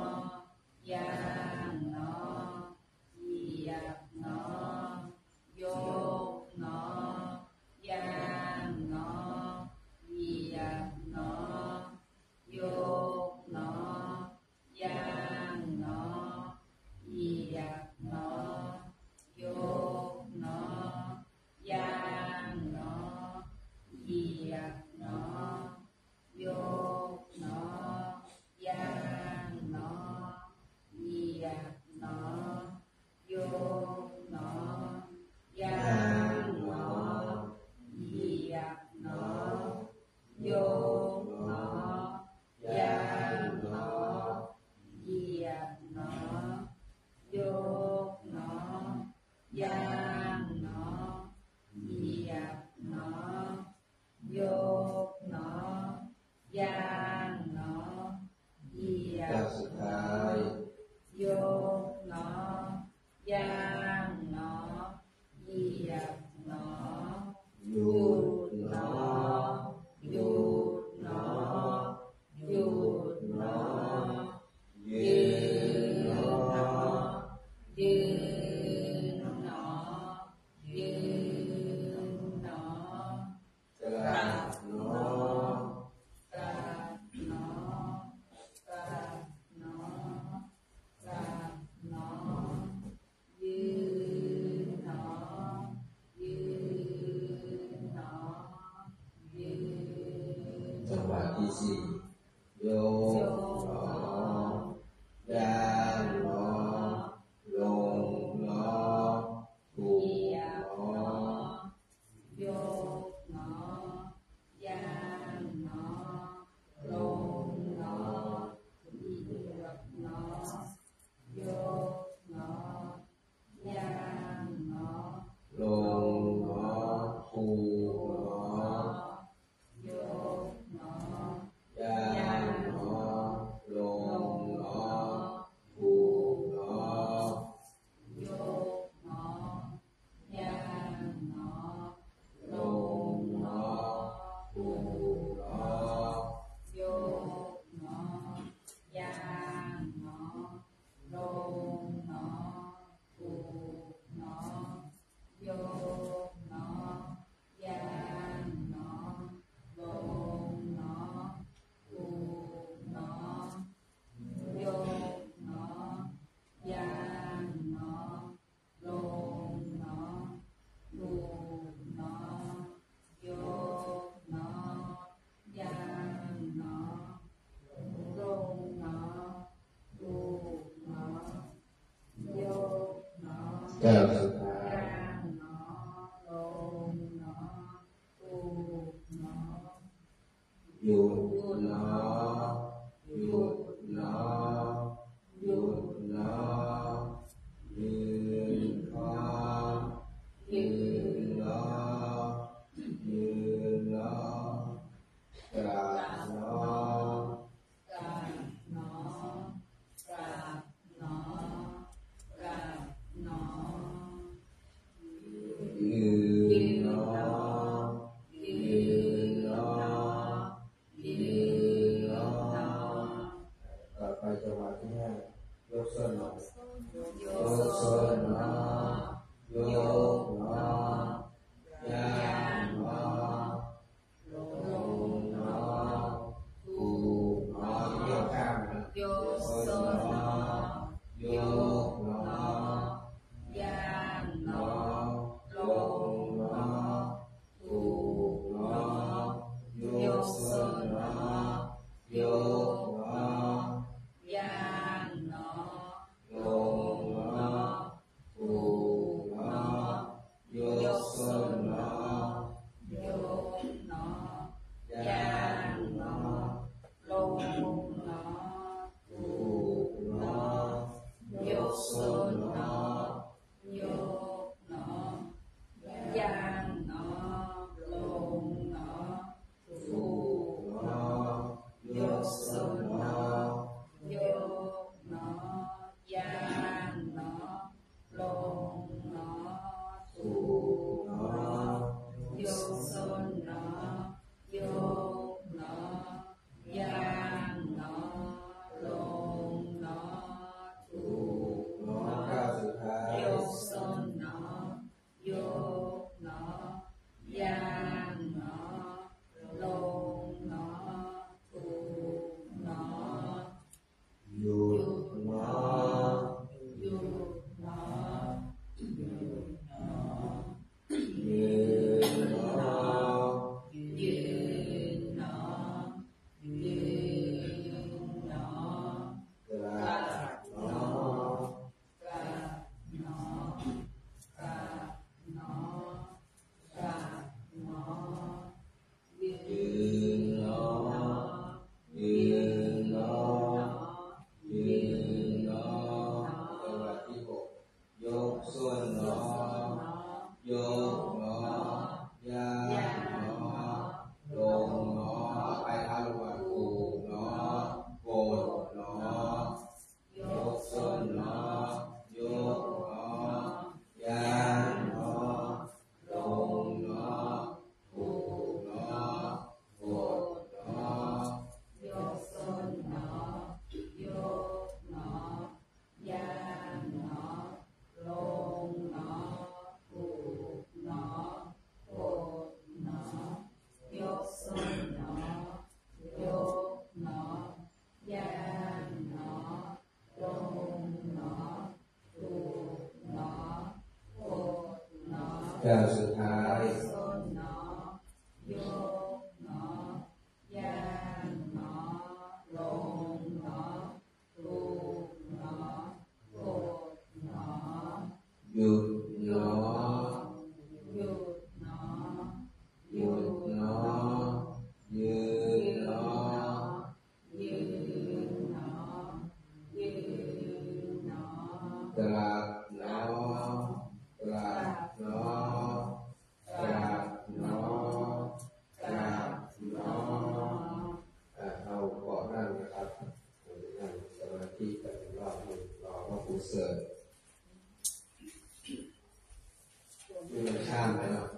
อย่างหนอเหยียบหนอโยกหนอย่างหนอเหยียบหนอโยกหนอย่างหนอเหยียบหนอโยกหนอย่างหนอเหยียบหนอโยกหนอย่างหนอเหยียบหนอโยกหนอย่างหนอเหยียบหนอโยกหนอย่างหนอเหยียบหนอโยกหนอย่างหนอเหยียบหนอโยกหนอย่างหนอเหยียบสุดท้ายโยกหนอย่างหนอเหยียบหนอหยุดหนอหยุดหนอหยุดหนอยืนหนอยืนหนอยืนหนอกลับหนอกลับหนอกลับหนอกลับหนอยืนหนอยืนหนอยืนจังหวะที่สี่โยกหนอย่างหนอลงหนอถูกหนอโยกหนอย่างหนอลงหนอเหยียบหนอโยกหนอย่างหนอลงหนอถูกหนอโยกหนอย่างหนอลงหนอก้าวสุดท้ายหยุดหนอหยุดหนอหยุดหนอยืนคอยืนหนอยืนหนอกราบหนอกราบหนอกราบหนอกราบหนอยืนหนอยืนหนอยืนหนอต่อไปจังหวะที่ห้ายกส้นหนอยกส้นหนอยกหนอย่างหนอลงหนอถูกหนอยกข้ามยกส้นหนอยกหนอย่างหนอลงหนอถูกหนอยกส้นหนอยกหนอย่างหนอลงหนอถูกหนอยกส้นหนอยกหนอย่างหนอลงหนอถูกหนอยกส้นหนอยกหนอย่างหนอลงหนอถูกหนอยกส้นหนอยกหนอย่างหนอลงหนอถูกหนอยกส้นหนอยกหนอย่างหนอลงหนอถูกหนอก้าวสุดท้ายยกส้นหนอยกหนอย่างหนอลงหนอถูกหนอหยุดหนอหยุดหนอหยุดหนอยืนหนอยืนหนอยืนหนอกราบหนอกราบหนอกราบหนอกราบหนอยืนหนอยืนหนอยืนหนอจังหวะที่หกยกส้นหนอยกหนอย่างหนอลงหนอไปเท้าลงมาถูกหนอโกดหนอยกส้นหนอยกหนอย่างหนอลงหนอถูกหนอโกดหนอยกส้นหนอยกหนอย่างหนอลงหนอถูกหนอโกดหนอยกส้นหนอยกหนอย่างหนอลงหนอถูกหนอโกดหนอก้าวสุดท้ายส้นหนอยกหนอย่างหนอลงหนอถูกหนอโกดหนอหยุดหนอหยุดหนอหยุดหนอยืนหนอยืนหนอยืนหนอกราบหนอกราบหนอกราบหนอกราบหนอเอาเกาะนั่งนะครับนั่งสมาธิกันรอบหนึ่งรอพระผู้เสด็จนี่มันข้ามไปเนาะ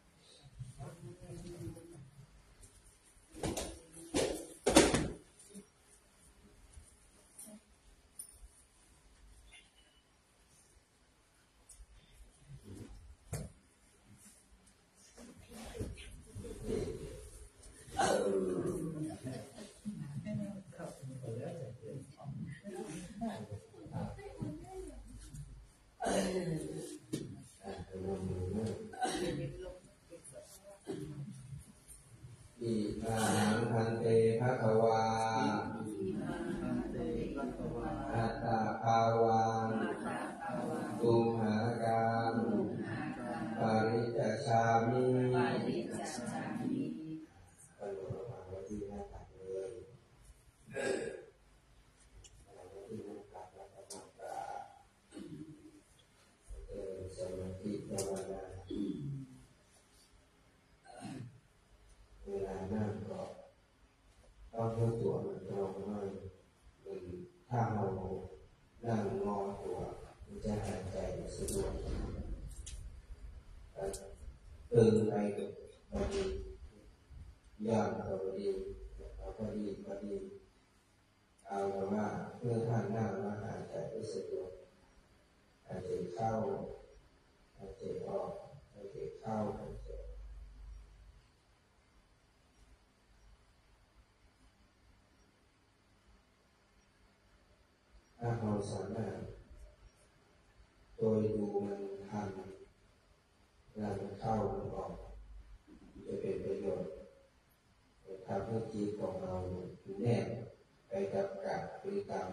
อิมานังพันเตภควาอัตตาภาวังตุมหาการพื่อตัวมันตรงหน่อยหรือถ้าเรานั่งงอตัวมันจะหายใจสะดวกตื่นไปก็พอดีย่างก็พอดีเอาพอดีพอดีเอาแต่ว่าเพื่อท่านนั่งมาหายใจสะดวกหายใจเข้าหายใจออกหายใจเข้าหายใจถ้าเราสามารถโดยดูมันทันงานมันเข้ามันออกจะเป็นประโยชน์ทำให้จิตของเราแน่นไปกับการบริกรรม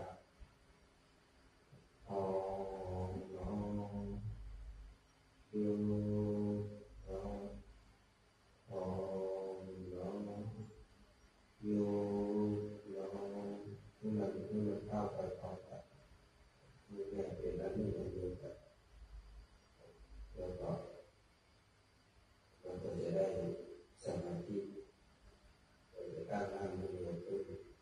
อมน้อมยูน้อมอมน้อมยูน้อมให้มันให้มันเข้าไปพร้อมกันนี่แหละเป็นอันนี้อันเดียวกันแล้วก็เราก็จะได้สมาธิเราจะตั้งมั่นในตัวเอง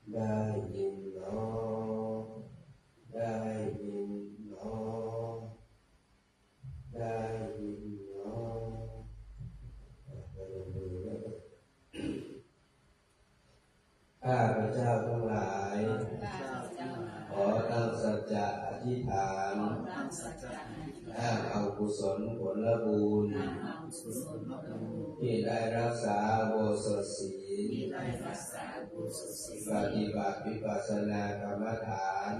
ได้ยินหนอได้ยินหนอได้ยินหนอข้าพเจ้าทั้งหลายขอตั้งสัจจะอธิษฐานอ้างเอากุศลผลบุญที่ได้รักษาโบสถศีลปฏิบัติวิปัสสนากรรมฐาน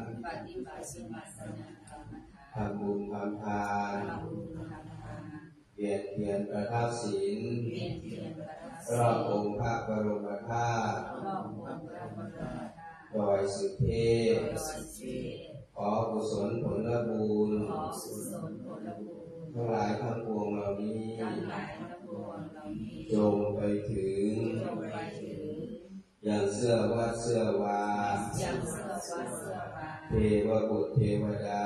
ทำบุญทำทานเปลี่ยนเพียรประทับศีลรอบองค์พระบรมธาตุดอยสุเทพขอกุศลผลบุญทั้งหลายทั้งปวงเหล่านี้จงไปถึงอย่างเสื้อวัดเสื้อวาเทวบุตรเทวดา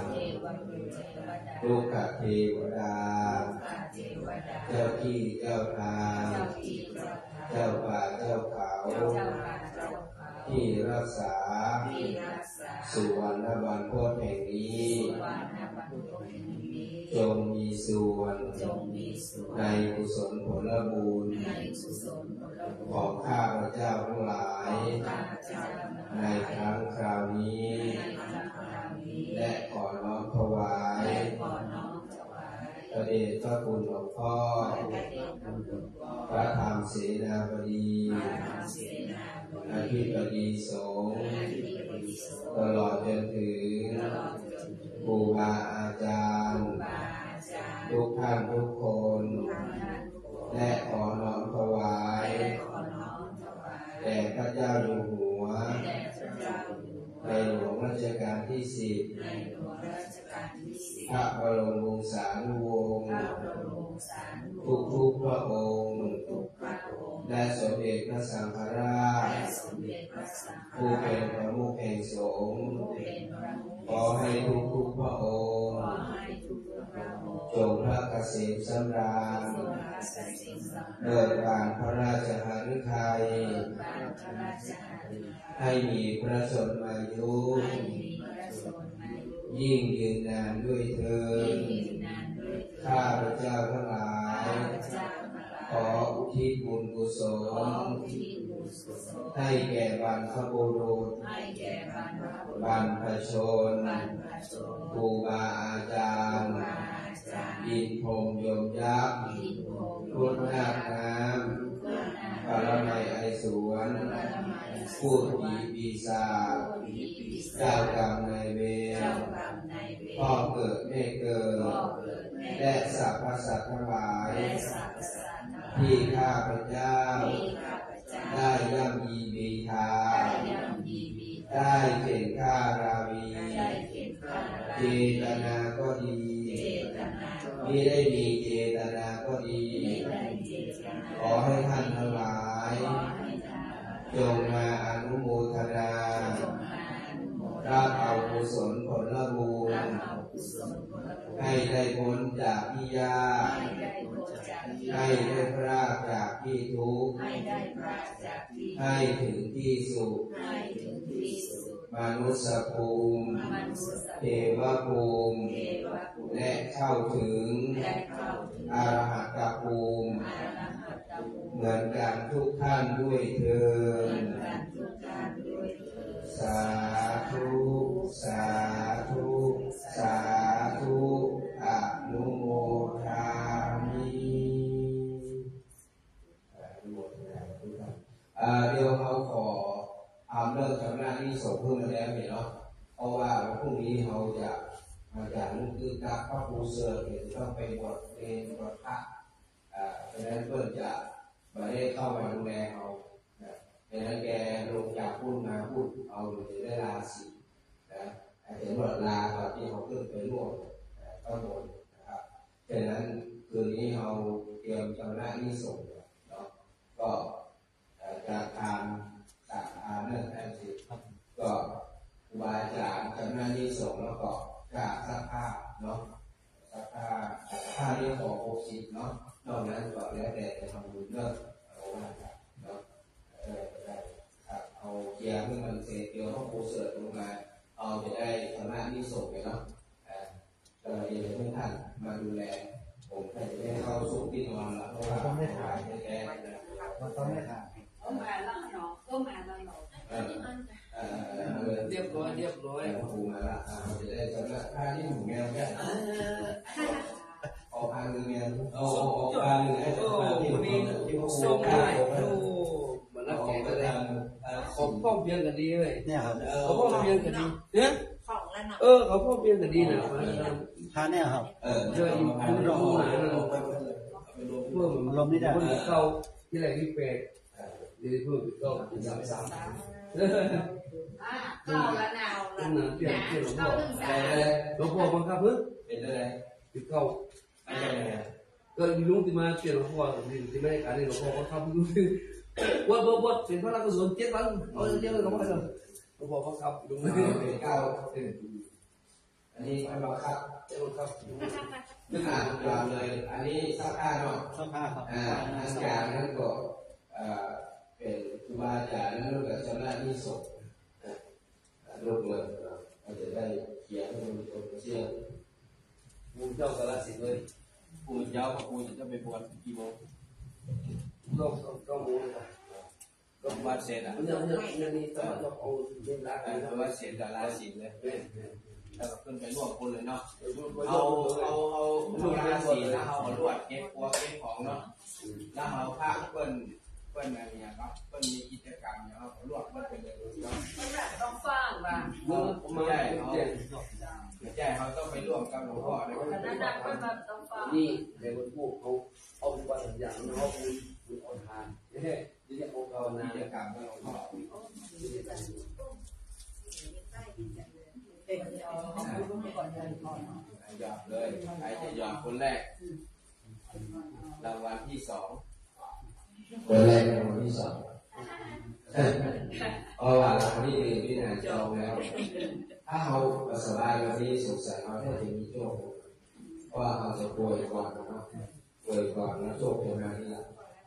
ลูกขเทวดาเจ้าที่เจ้าทางเจ้าป่าเจ้าเขาที่รักษาสุวรรณบรรพตแห่งนี้จงมีส่วนในกุศลผลบุญของข้าพเจ้าทั้งหลายในครั้งคราวนี้และขอน้อมถวายพระเดชพระคุณหลวงพ่อพระธรรมเสนาบดีอธิบดีสงฆ์ตลอดจนถึงครูบาอาจารย์ทุกท่านทุกคนและขอน้อมถวายแด่พระเจ้าอยู่หัวในหลวงรัชกาลที่สิบพระบรมวงศานุวงศ์ทุกทุกพระองค์และสมเด็จพระสังฆราชผู้เป็นประมุขแห่งสงฆ์ขอให้ทุกทุกพระองค์จงพระเกษมสำราญเดินผ่านพระราชหฤทัยให้มีพระชนมายุยิ่งยืนนานด้วยเถิดข้าพเจ้าทั้งหลายขออุทิศบุญกุศลให้แก่บรรพบุรุษบรรพชนครูบาอาจารย์อินพรหมยมยักษ์พุทธนาคน้ำปรมัยไอสวนพูดผีปีศาจเจ้ากรรมนายเวรพ่อเกิดแม่เกิดและสรรพสัตว์ทั้งหลายที่ข้าพเจ้าได้ย่ำยีบีทาได้เข็นฆ่าราวีเจตนาก็ดีไม่ได้มีเจตนาก็ดีขอให้ท่านทั้งหลายจงมาอนุโมทนารับเอากุศลผลบุญให้ได้พ้นจากที่ยากให้ได้พรากจากที่ทุกข์ให้ถึงที่สุขมนุสสภูมิเทวภูมิและเข้าถึงอรหัตภูมิเหมือนกันทุกท่านด้วยเถิดสาธุสาธุสาธุอนุโมทามิเดี๋ยวเขาขอเอาเรื่องชำระที่ส่งเพิ่มมาแล้วเนี่ยเนาะเพราะว่าพรุ่งนี้เขาจะมาจากลูกคือการพระครูเสือเห็นต้องไปบวชเรียนบวชพระเพราะฉะนั้นเพื่อนจะมาได้เข้ามาดูแลเขาเพราะฉะนั้นแกลงจากพูดมาพูดเอาจะได้ลาสีนะเห็นว่าลาตอนที่เขาขึ้นไปร่วมก็โดนนะครับเพราะฉะนั้นคืนนี้เราเตรียมชำระหนี้ส่งเนาะก็จากทางจากทางนั่นแหละสิก็ครูบาอาจารย์ชำระหนี้ส่งแล้วก็กราบซักผ้าเนาะซักผ้าผ้าเรียกของหกสิบเนาะนอกนั้นก็แล้วแต่จะทำบุญเลิกเอาว่าเนาะเออได้ครับเอาเกียร์ให้มันเสร็จเดี๋ยวต้องโพสเสิร์ตลงมาเอาจะได้ทำหน้าที่ส่งไปเนาะก็เลยเดี๋ยวทุกท่านมาดูแลผมจะได้เข้าสู่ที่นอนแล้วเพราะว่าต้องไม่ถ่ายไม่แก้มันต้องไม่ถ่ายก็มาแล้วเนาะก็มาแล้วเนาะเรียบร้อยเรียบร้อยครูมาละจะได้สำหรับผ้าที่หนูแมวแค่ออกผ้าหนึ่งแมวเอาออกผ้าหนึ่งให้ผ้าที่หนูที่เขาส่งได้ดูมันรักแก่ก็ได้เขาพ่อเพียงกันดีเลยเนี่ยครับเขาพ่อเพียงกันดีเนี่ยเออเขาพ่อเพียงกันดีนะผ้าเนี่ยครับเออเจออีกคนรอหนาเลยเพื่อมันลมไม่ได้มันเข้าที่ไหนที่เป็ดดีเพื่อก็เป็นสามสามเข้าแล้วนาวแล้วหนาเปลี่ยนเปลี่ยนหลวงพ่อหลวงพ่อบังคับเพื่อเป็นอะไรติดเข้าก็ลุงที่มาเปลี่ยนหลวงพ่อที่ไม่ได้การนี่หลวงพ่อบังคับวัดวัดวัดเป็นพระราชสนเจ็ดวันเอาเยอะเลยหลวงพ่อเลยหลวงพ่อบังคับลุงไม่เป็นเก้าอันนี้อันบังคับเจ้าบังคับนึกอ่านยาวเลยอันนี้ซักผ้าเนาะซักผ้าครับอ่าอันกลางนั้นก็อ่าเป็นครูบาอาจารย์แล้วก็ชำระที่ศพลูกเมืองเราจะได้เขียนให้มันตรงเชื่อมูเจ้ากระสินเลยปูเจ้าปูจะไปบวชกี่โมงก็ก็มูนะก็วัดเสร็จอ่ะเนี่ยเนี่ยนี่ก็ต้องเอาเรื่องรักกันวัดเสร็จกับราศีเลยแล้วก็ขึ้นไปร่วมคนเลยเนาะเอาเอาเอาลูกราศีแล้วเอาลวดเก็บปัวเก็บของเนาะแล้วเอาผ้าเปิ้ลเปิ้ลอะไรอย่างเงี้ยเปิ้ลมีกิจกรรมอย่างเงี้ยลวดเปิ้ลไปเลยเนาะต้องฟังว่าไม่ใช่เขาไม่ใช่เขาต้องไปร่วมกับหลวงพ่อเลยนี่ในวันพูดเขาเอาไปวันอย่างนั้นเขาคุยคุยออนทานเนี่ยนี่จะเอาภาวนากิจกรรมกับหลวงพ่อหยอดเลยใครจะหยอดคนแรกรางวัลที่สองคนแรกรางวัลที่สองเพราะว่าเราที่หนึ่งที่ไหนจองแล้วถ้าเราสบายวันนี้สุขสันต์เราแค่จะมีโชคเพราะเราจะป่วยก่อนนะครับป่วยก่อนแล้วโชคจะมาที่หลัง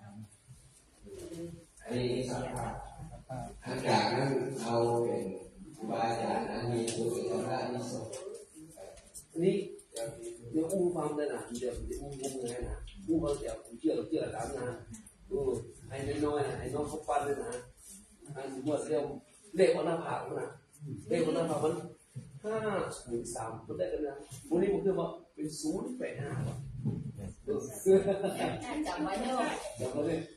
อันนี้สัมผัสอากาศนั้นเอาเป็นครูบาอาจารย์นั้นมีตัวเป็นธรรมะที่สุดนี่เดี๋ยวอุ้มความได้นะเดี๋ยวอุ้มอุ้มยังไงนะอุ้มเขาเดี๋ยวเชื่อเชื่อตามนะอือไอ้น้อยๆไอ้น้องเขาฟันเลยนะอันเมื่อเรียกเลขวันหน้าผากนะเลขวันหน้าผากมันห้าหนึ่งสามก็ได้กันนะวันนี้ผมคือว่าเป็นศูนย์แปดห้าจำไว้เนอะจำไว้เลย